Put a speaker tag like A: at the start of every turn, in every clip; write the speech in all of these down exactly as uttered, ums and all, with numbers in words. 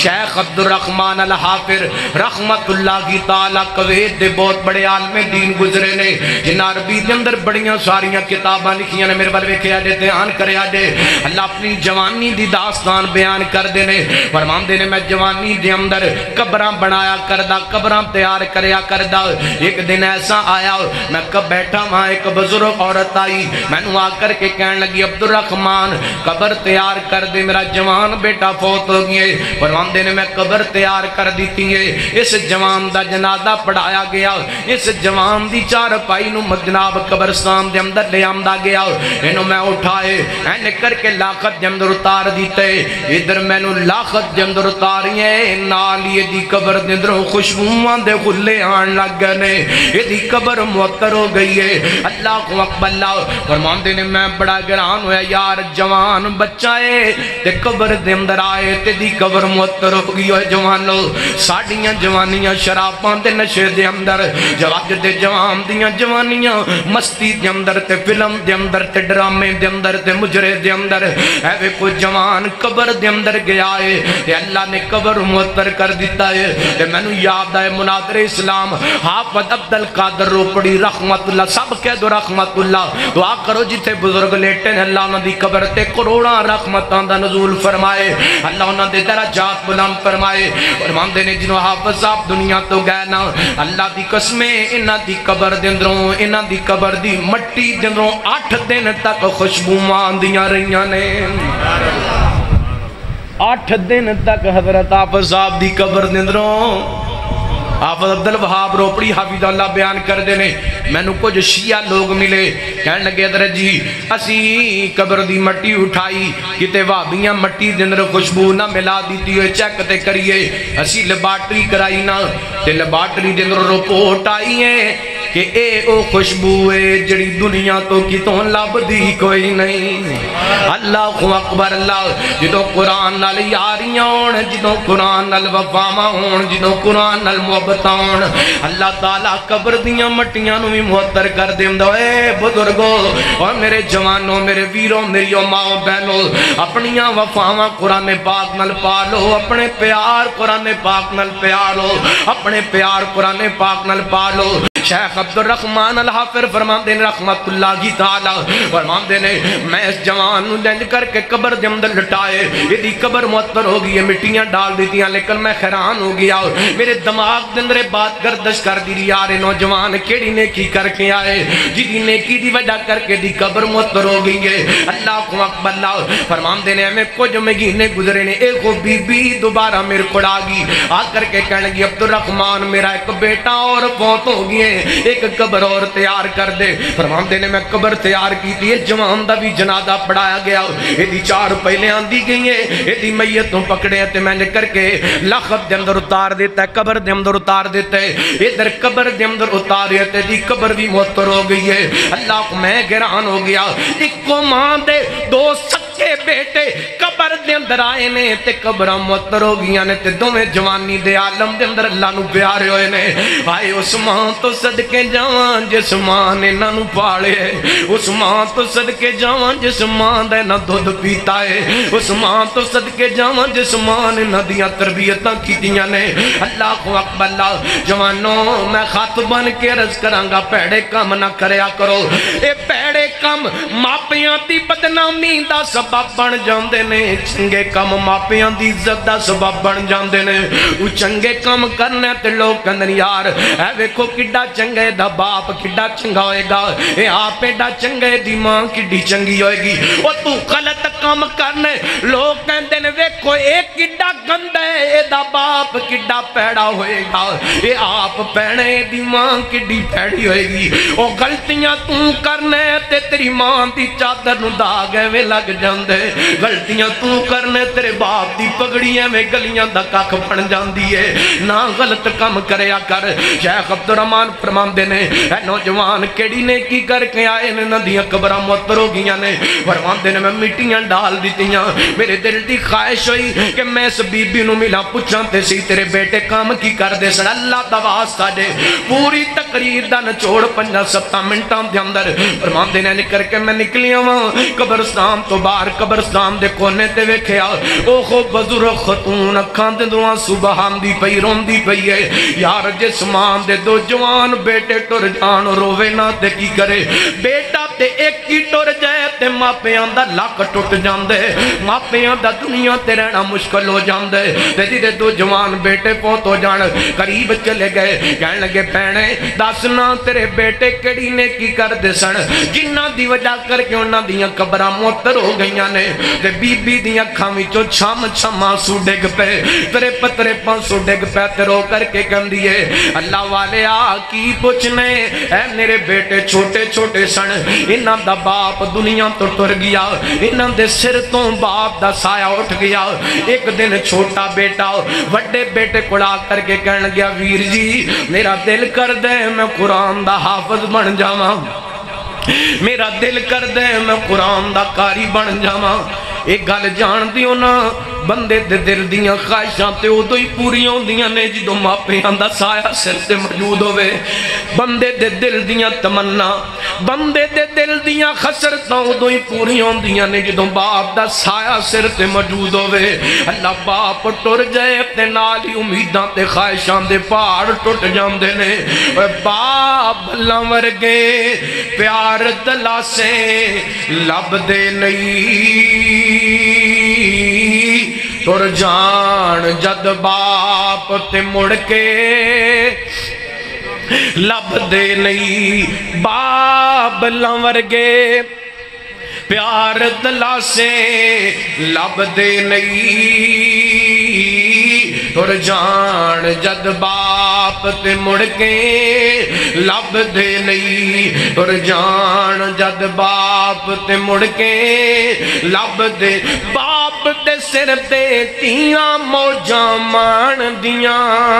A: شیخ عبدالرحمن الحافر رحمت اللہ کی تعالیٰ کویت دے بہت بڑے عالم دین گزرے نے جنہاں عربی دے اندر بڑیاں ساریاں کتاباں لکھیاں نے میرے بل ویکھے آجے دھیان کرے آجے اللہ اپنی جوانی دی داستان بیان کر دینے فرمان دینے میں جوانی دے اندر قبراں بنایا کردہ قبراں تیار کریا کردہ ایک دن ایسا آیا میں کب بیٹھا وہاں ایک بزرگ عورت آئی میں نو آ کر کے کہنے لگی عبدالرحمن قبر تیار کر دے میرا جوان بیٹا فوت ہو گئے فرمان دینے میں قبر تیار کر دیتی ہے اس جوان دا جنازہ پڑھایا گیا اس جوان دی چار پائی نو جناب قبرستان دے اندر لے آمدہ گیا انہوں میں اٹھائے اینے کر کے لاخت دے اندر اتار دیتے ادھر میں نو لاخت دے اندر اتاریے نالی دی قبر دے اندر خوشبوان دے خلے آن لگ گنے یہ دی قبر معطر ہو گئی ہے اللہ کو اکبر اللہ فرمان دینے میں بڑا گران ہویا یار جوان بچہ ہے تے قبر دے اندر آئے تے دی قبر معطر ہو گئی ہے جوانو ساڑیاں جوانیاں شرابان دے نشے دے اندر جواج دے جوان دیاں جوانیاں مستی دے اندر تے فلم دے اندر تے ڈرامے دے اندر تے مجرے دے اندر اے وے کوئی جوان قبر دے اندر گیا ہے تے اللہ نے قبر معطر کر دیتا ہے تے میں نو یاد آئے مناظر اسلام حافظ عبدالقادر روپڑی رحمت اللہ سب کہہ دو رحمت اللہ دعا کرو جتے بزرگ لیٹے ہیں اللہ انہوں دی قبر تے کروڑاں رحمتاں دا نزول فرمائے اللہ انہوں دے درجات بلند فرمائے فرمان دینے جنہوں حافظ صاحب دنیا تو گئے نا اللہ دی قسمیں انہاں دی قبر دندروں انہاں دی قبر دی مٹی دندروں آٹھ دن تک خوشبو ماندیاں رہیاں نے آٹھ دن تک حضرت حافظ صاحب دی قبر دندروں حافظ عبدالوہاب روپڑی حافظ اللہ بیان کر دینے میں نو کچھ شیعہ لوگ ملے کہنے لگے در جی اسی قبر دی مٹی اٹھائی کتے وابیاں مٹی دندر خوشبو نہ ملا دیتی ہوئے چیکتے کریے اسی لباٹری کرائی نا تے لباٹری دندر رپورٹ آئی ہے کہ اے او خوشبو ہے جڑی دنیا تو کتوں لب دی کوئی نہیں اللہ اکبر اللہ جدو قرآن نال یاریاں ہون جدو قرآن نال وفاواں ہون جدو قرآن نال محبتاں ہون اللہ تعالیٰ قبر دیاں مٹیاں نو بھی معطر کر دیں دو اے بزرگو اور میرے جوانوں میرے ویروں میری ماں بہنوں اپنیاں وفاواں قرآن پاک نال پالو اپنے پیار قرآن پاک نال پیارو اپنے پیار قرآن پاک نال پالو شیخ عبدالرحمن الحافر فرمان دینے رحمت اللہ کی تعالیٰ فرمان دینے میں اس جوان نو لنج کر کے قبر دے اندر لٹائے یہ دی قبر معطر ہو گئی ہے مٹیاں ڈال دیتی ہیں لیکن میں حیران ہو گیا میرے دماغ دے اندر بات گردش کر دی یار نوجوان کیڑی نیکی کر کے آئے جی نیکی دی وجہ کر کے دی قبر معطر ہو گئی ہے اللہ کو اکبر اللہ فرمان دینے ہمیں کچھ مہینے گزرے نے ایک بی بی دوبارہ میرے کڑا گی آ کر کے کہنے لگی عبدالرحمن میرا ایک بیٹا اور بہت ہو گئی ایک قبر اور تیار کر دے فرمان دینے میں قبر تیار کی تھی جوان دا بھی جنازہ پڑھایا گیا یہ دی چار پہلے آندی گئی ہیں یہ دی میتوں پکڑے ہیں تے میں نے کر کے لخت دے اندر اتار دیتا ہے قبر دے اندر اتار دیتا ہے ادھر قبر دے اندر اتار دیتا ہے دی قبر بھی معطر ہو گئی ہے اللہ کو میں گران ہو گیا ایک کو ماں دے دو سکے بیٹے قبر دے اندر آئے نے تے قبرہ معطر ہو گئی نے تے دومیں جوانی دے عالم دے اندر اللہ نو پیارے ہوئے نے آئے اس ماں تو صدقے جوان جس ماں نے نہ نو پاڑے اس ماں تو صدقے جوان جس ماں دے نہ دودھ پیتا ہے اس ماں تو صدقے جوان جس ماں نے نہ دیا تربیتاں کی دیا نے اللہ کو اکبر اللہ جوانوں میں خط بن کے رض کرانگا پیڑے کم نہ کریا کرو اے پیڑے کم ماپیاں دی بدنامی دا سبب بن جاندے نے چنگے کم ماپیاں دی عزت دا سبب بن جاندے نے وہ چنگے کم کرنے تے لوگ کہندے یار اے ویکھو کڈا چنگے دا باپ کڈا چنگا ہوئے گا اے آپ ایڈا چنگے دی ماں کڈی چنگی ہوئے گی وہ تو غلط کام کرنے لوگ کہندے نے ویکھو ایک کڈا گندے اے دا باپ کڈا پیڑا ہوئے گا اے آپ پیڑے دی ماں کڈی پیڑی ہوئے گی وہ غلطیاں تو کرنے تے تیری ماں دی چادر نو داغے میں لگ جاندے غلطیاں تو کرنے تیرے باپ دی پگڑیاں میں گلیاں دا کاک پڑ جاندی ہے نہ غلط کام کریا کر شیخ عبدالرحمن فرمان دینے اے نوجوان کیڑی نے کی کر کے آئے نے ندیاں قبرہ معطر ہو گیا نے فرمان دینے میں مٹیاں ڈال دیتیاں میرے دل دی خواہش ہوئی کہ میں اس بی بی نو ملا پوچھاں تے سی تیرے بیٹے کام کی کر دے سن اللہ دا واسطہ دے پوری تقریر دا نچوڑ پنجا ستا منٹاں دے اندر فرمان دینے نے کر کے میں نکلیاں وہاں قبرستان تو باہر قبرستان دے کونے تے ویکھیا اوہ بزرگ خاتون اکھاں دے دعا سبحان دی پئی روندی پئی ہے یار جس ماں دے دو جوان بیٹے ٹر جان روے نہ تے کی کرے بیٹا تے ایک کی ٹر جائے تے ماپیاں دا لاک ٹوٹ جاندے ماپیاں دا دنیا تے رہنا مشکل ہو جاندے تے دے دو جوان بیٹے پوت ہو جان قریب چلے گئے کہنے لگے پہنے دسنا تیرے بیٹے کڑی نے کی کر دے سن جنہ دی وجہ کر کے انہاں دیاں قبراں معطر ہو گئیاں نے تے بی بی دیاں کھاں وچوں چھم چھم آنسو ڈگ پے تیرے پترے پانسو ڈگ پے تے رو کر کے کہندی ہے اللہ والے آ کی پوچھنے اے میرے بیٹے چھوٹے چھوٹے سن انہاں دا باپ دنیا تو ٹر گیا انہاں دے سر تو باپ دا سایہ اٹھ گیا ایک دن چھوٹا بیٹا وڈے بیٹے کڑا کر کے کہنے گیا ویر جی میرا دل کر دے میں قرآن دا حافظ بن جاواں میرا دل کر دے میں قرآن دا قاری بن جاواں ایک گل جان دیو نا بندے دے دل دیاں خواہشاں تے ادو ہی پوری ہوندیاں نے جدوں ماپیاں دا سایہ سر تے موجود ہوئے بندے دے دل دیاں تمنا بندے دے دل دیاں خسرتاں ادو ہی پوری ہوندیاں نے جدوں باپ دا سایہ سر تے موجود ہوئے اللہ باپ ٹر جائے تے نال ہی امیداں تے خواہشاں دے پہاڑ ٹوٹ جاندے نے اے باپ لنور گئے پیار دلا سے لب دے نہیں تر جان جد باپ تے مڑ کے لب دے نہیں باپ لنور گئے پیار دلا سے لب دے نہیں تر جان جد باپ تے مڑ کے لب دے نہیں تر جان جد باپ تے مڑ کے لب دے باپ دے سر تے تیاں موجاں مان دیاں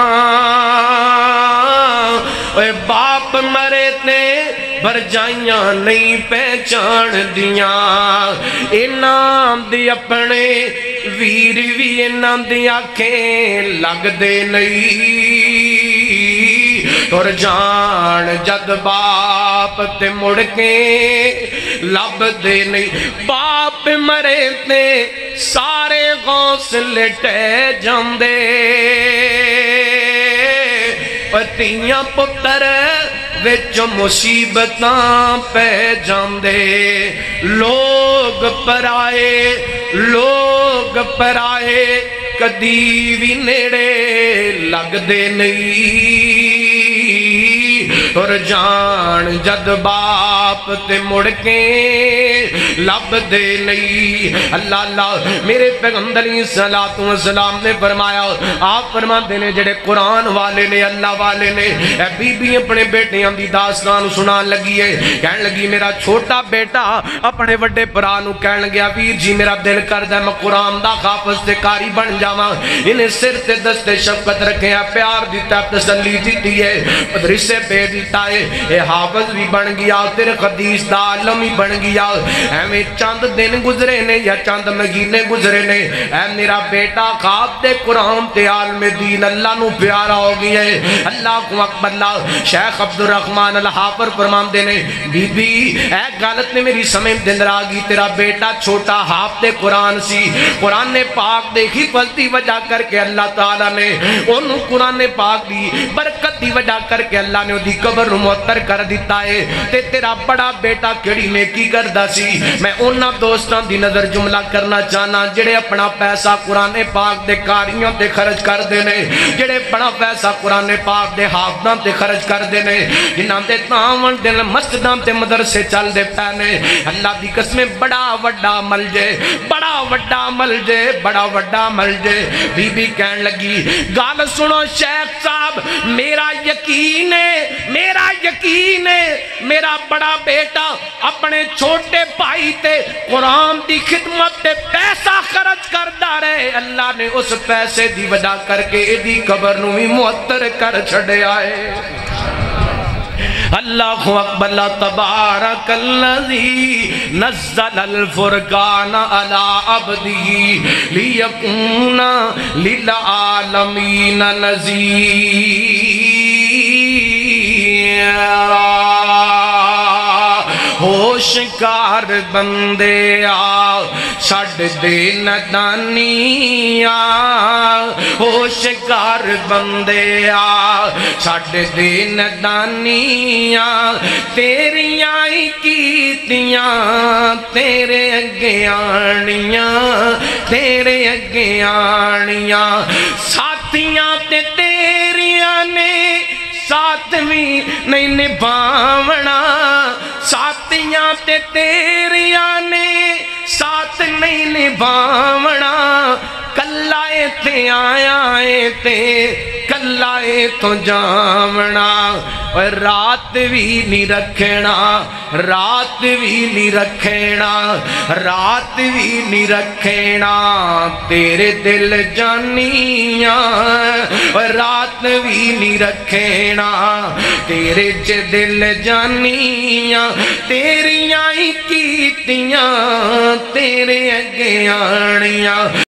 A: اے باپ مرے تے برجائیاں نہیں پہچان دیاں انام دی اپنے ویر بھی انام دی آنکھیں لگ دے نہیں تر جان جد باپ تے مڑ کے لب دے نہیں باپ مرے تے سارے غوث لٹے جاندے پتیاں پتر وچ مصیبتاں پہ جاندے لوگ پرائے لوگ پرائے کدی بھی نیڑے لگ دے نہیں تر جان جد باپ تے مڑ کے لب دے نہیں اللہ اللہ میرے پیغمبر علیہ الصلوۃ والسلام نے فرمایا آپ فرماتے نے جڑے قرآن والے نے اللہ والے نے اے بی بی اپنے بیٹیاں دی داستان سنان لگی ہے کہنے لگی میرا چھوٹا بیٹا اپنے وڈے بھرا نو کہن لگیا ویر جی میرا دل کردا ہے میں قرآن دا حافظ تے قاری بن جاواں انہیں سر تے دستے شفقت رکھے ہیں پیار دیتا تسلی دیتی ہے مدرسے پہ دیتا ہے اے حافظ بھی بن گیا تیرے حدیث دا عالم ہی بن گیا ایویں چند دن گزرے نے یا چند مہینے گزرے نے اے میرا بیٹا خواب دے قرآن تے عالم دین اللہ نو پیارا ہو گیا ہے اللہ کو اکبر اللہ شیخ عبدالرحمن الحافر فرماندے نے بی بی اے غلط نے میری سمجھ دن راگی تیرا بیٹا چھوٹا حافظ دے قرآن سی قرآن پاک دے حفظ دی وجہ کر کے اللہ تعالیٰ نے انہوں قرآن پاک دی برکت دی وجہ کر کے اللہ نے دی قبر معطر کر دیتا ہے تے تیرا بڑا بیٹا کیڑی نیکی کردا سی میں انہاں دوستاں دی نظر جملہ کرنا چاہنا جڑے اپنا پیسہ قرآن پاک دے کاریوں تے خرچ کر دے نے جڑے بڑا پیسہ قرآن پاک دے حافظاں تے خرچ کر دے نے جنہاں دے تاون دن مسجداں تے مدرسے چل دے پے نے اللہ دی قسمیں بڑا وڈا عمل جے بڑا وڈا عمل جے بڑا وڈا عمل جے بی بی کہن لگی گال سنو شیخ صاحب میرا یقین ہے میرا یقین ہے میرا بڑا بیٹا اپنے چھوٹے بھائی تے قرآن دی خدمت تے پیسہ خرچ کردا رہے اللہ نے اس پیسے دی وجہ کر کے دی قبر نو بھی معطر کر چھڑے آئے اللہ اکبر اللہ تبارک الذی نزل الفرقان علی عبدہ لیکون للعالمین نذیرا ہوشکار بندے آ چھڑ دے ندانیاں ہوشیار بندیا چھڑ دے ندانیاں تیریاں ہی کیتیاں تیرے اگیانیاں تیرے اگیانیاں ساتھیاں تے تیریاں نے ساتھ بھی نہیں نبھاونا ساتھیاں تے تیریاں نے ساتھ نہیں نبھاونا کلا تے آیا تے کلا تو جامنا رات بھی نہیں رکھنا رات بھی نہیں رکھنا رات بھی نہیں رکھنا تیرے دل جانیاں رات بھی نہیں رکھنا تیرے چ دل جانیاں تیریاں ہی کیتیاں تیرے اگے آنیاں